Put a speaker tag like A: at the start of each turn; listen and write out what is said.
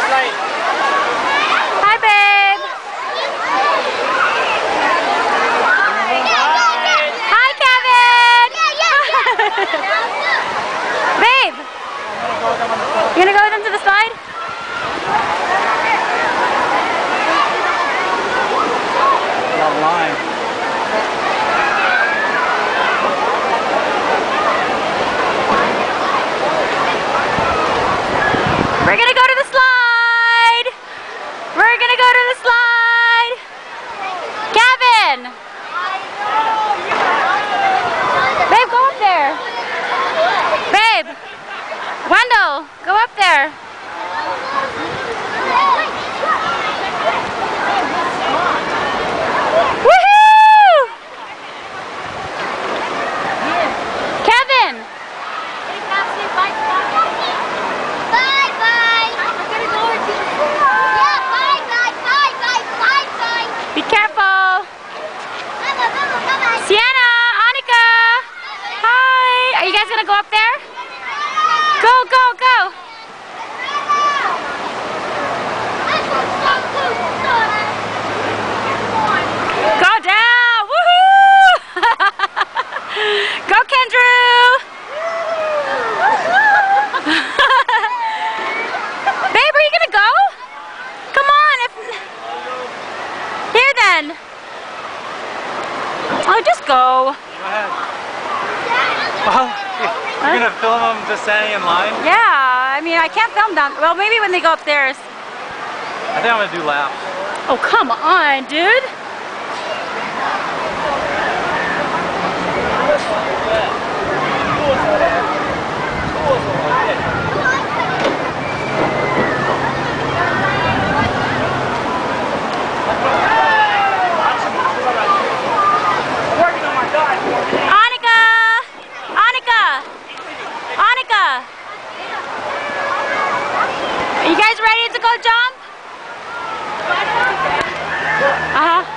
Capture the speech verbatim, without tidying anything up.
A: Hi, babe. Hi, Kevin. Babe, you gonna go with them to the slide?
B: Online.
A: We're gonna go to the slide. We're gonna go to the slide. Kevin. Babe, go up there. Babe. Wendell, go up there. Woohoo! Kevin. Be careful. Sienna, Annika. Hi. Are you guys gonna go up there? Go, go, go. Go down. Woohoo! Go, Kendrew. Babe, are you gonna go? Come on. If... Here then. Oh, just go.
B: Go ahead. Well, you're gonna film them just standing in line?
A: Yeah, I mean, I can't film down. Well, maybe when they go upstairs.
B: I think I'm gonna do laps.
A: Oh, come on, dude. Are you guys ready to go jump? Uh-huh.